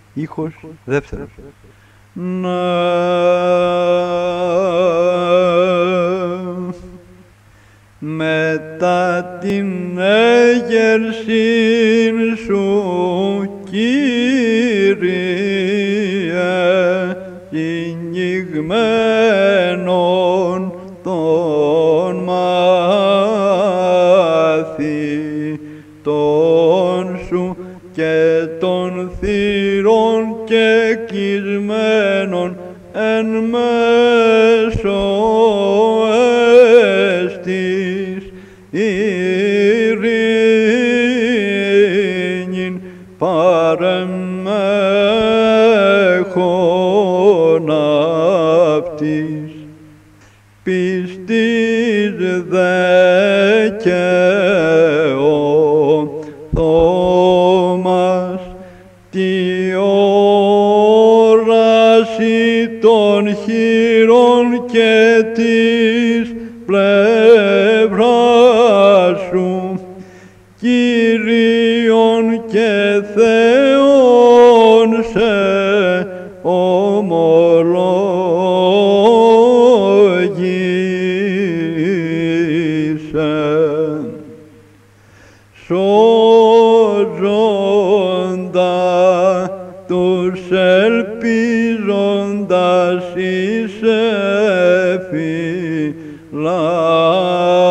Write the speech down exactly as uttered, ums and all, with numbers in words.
Ήχος δεύτερος. Να μετά την έγερσιν σου, Κύριε, κυνηγμένον των μαθητών σου και των θύρων και κεισμένων εν μέσω εστις ειρήνην παρεμέχον αυτής. Πιστής δε και ο Θωμάς τη όραση των χείρων και της πλευράς σου, Κύριον και Θεόν σε ομολογήσε, σώζοντα τους ελπίζοντας εις εφηλά.